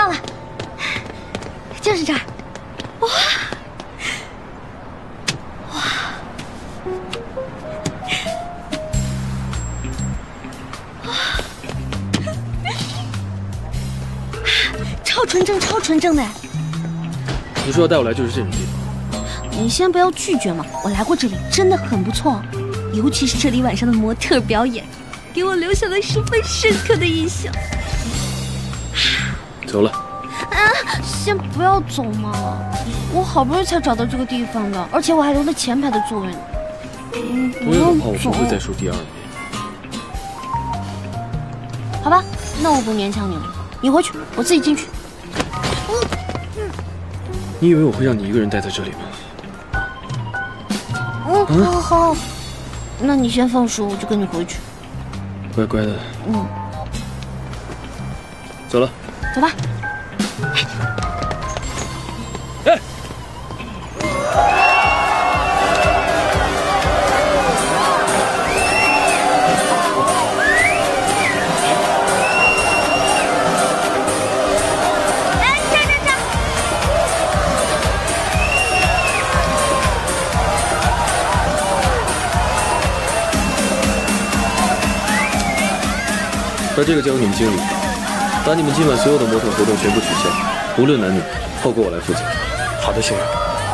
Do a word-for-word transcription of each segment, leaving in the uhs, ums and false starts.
到了，就是这儿。哇哇！哇！超纯正，超纯正的。 你说要带我来就是这种地方。 你先不要拒绝嘛，我来过这里，真的很不错，尤其是这里晚上的模特表演，给我留下了十分深刻的印象。 走了。 啊，先不要走嘛，我好不容易才找到这个地方的，而且我还留了前排的座位呢。嗯，不我有要的话，我不走。 会再说第二遍。 好吧，那我不勉强你了，你回去，我自己进去。 你以为我会让你一个人待在这里吗？ 嗯，好好好，那你先放手，我就跟你回去。 乖乖的。 嗯， 走了。 走吧。 哎！把这个交给你们经理，把你们今晚所有的模特活动全部取消，无论男女，后果我来负责。 好的，先生。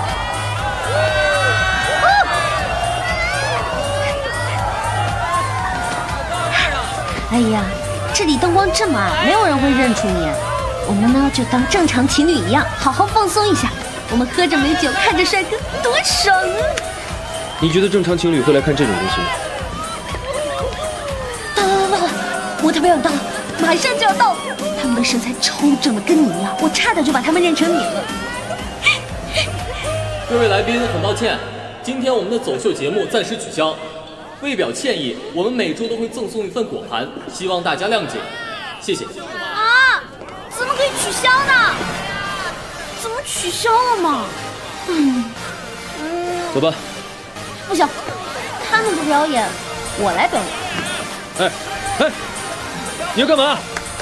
哎呀，这里灯光这么暗，没有人会认出你。我们呢就当正常情侣一样，好好放松一下。我们喝着美酒，看着帅哥，多爽啊！ 你觉得正常情侣会来看这种东西吗？ 到了到了到了，模特表演到了，马上就要到了。他们的身材超正的，跟你一样，我差点就把他们认成你了。 各位来宾，很抱歉，今天我们的走秀节目暂时取消。为表歉意，我们每周都会赠送一份果盘，希望大家谅解，谢谢。 啊，怎么可以取消呢？怎么取消了嘛？嗯嗯， 走吧。 不行，他们不表演，我来表演。 哎哎，你要干嘛？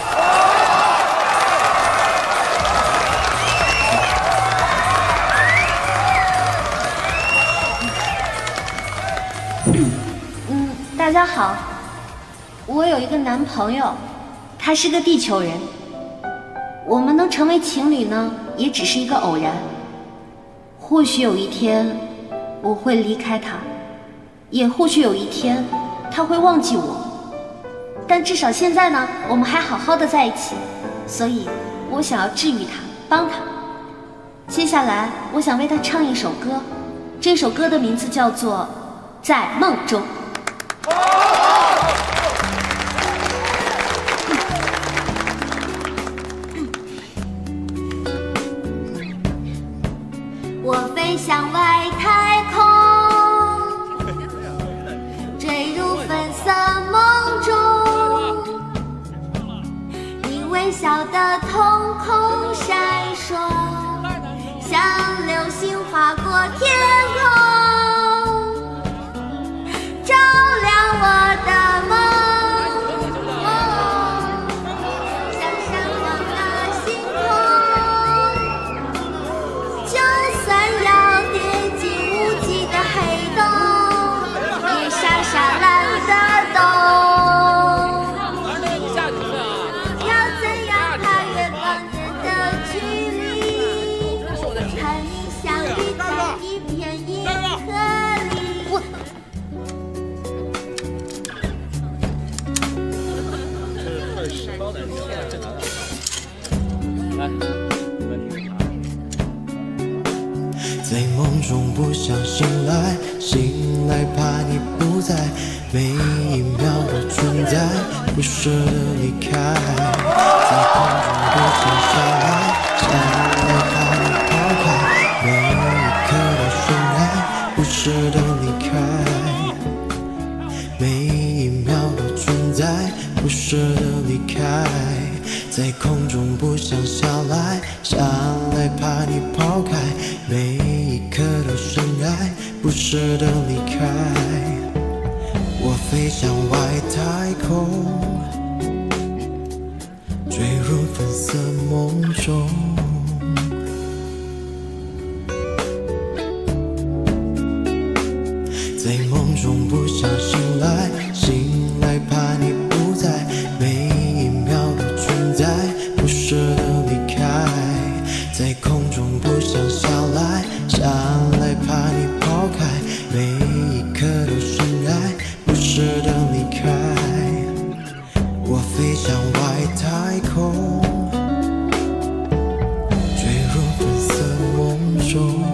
嗯，大家好，我有一个男朋友，他是个地球人。我们能成为情侣呢，也只是一个偶然。或许有一天我会离开他，也或许有一天他会忘记我，但至少现在呢，我们还好好的在一起，所以我想要治愈他，帮他。接下来我想为他唱一首歌，这首歌的名字叫做《在梦中》。我飞向外太空，坠入粉色梦中，你微笑的瞳孔闪烁，像流星划过天空，照亮我的梦。 在梦中不想醒来，醒来怕你不在，每一秒的存在，不舍得离开。在空中不想下来，下来怕你抛开，每一刻的深爱，不舍得离开。每一秒的存在，不舍得离开。在空中不想下来，下来怕你抛开，每一刻的深爱，不舍得离开。我飞向外太空，坠入粉粉色梦中。在梦中不想醒来，醒来怕你不在，每一秒的存在，不舍得离开。在空中不想下来，下来怕你抛开，每一刻都深爱，不舍得离开。我飞向外太空，坠入粉色梦中。